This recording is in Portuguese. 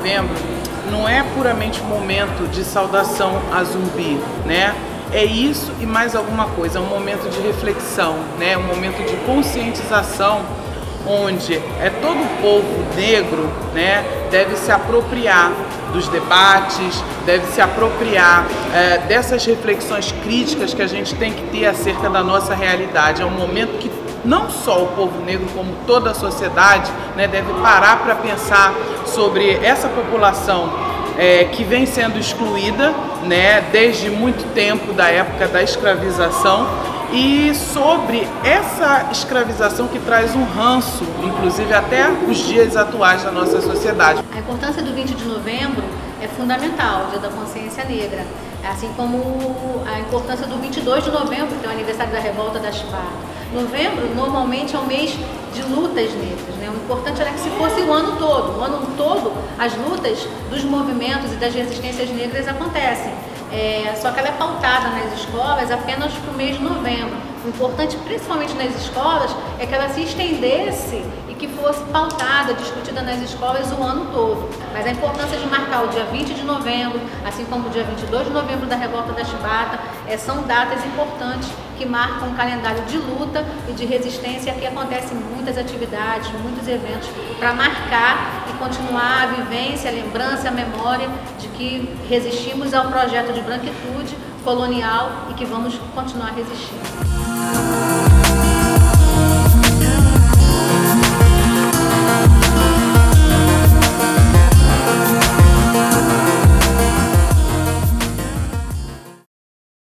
novembro não é puramente um momento de saudação a Zumbi, né? É isso e mais alguma coisa, é um momento de reflexão, né? Um momento de conscientização, onde todo o povo negro, né, deve se apropriar dos debates, deve se apropriar dessas reflexões críticas que a gente tem que ter acerca da nossa realidade. É um momento que não só o povo negro, como toda a sociedade, né, deve parar para pensar sobre essa população que vem sendo excluída, né, desde muito tempo, da época da escravização, e sobre essa escravização que traz um ranço, inclusive até os dias atuais da nossa sociedade. A importância do 20 de novembro é fundamental, Dia da Consciência Negra, assim como a importância do 22 de novembro, que é o aniversário da Revolta da Chibata. Novembro normalmente é um mês de lutas negras, né? O importante era que se fosse o ano todo as lutas dos movimentos e das resistências negras acontecem. Só que ela é pautada nas escolas apenas para o mês de novembro. O importante, principalmente nas escolas, é que ela se estendesse e que fosse pautada, discutida nas escolas o ano todo. Mas a importância de marcar o dia 20 de novembro, assim como o dia 22 de novembro da Revolta da Chibata, são datas importantes que marcam um calendário de luta e de resistência, que acontecem muitas atividades, muitos eventos, para marcar e continuar a vivência, a lembrança, a memória de que resistimos ao projeto de branquitude colonial e que vamos continuar resistindo.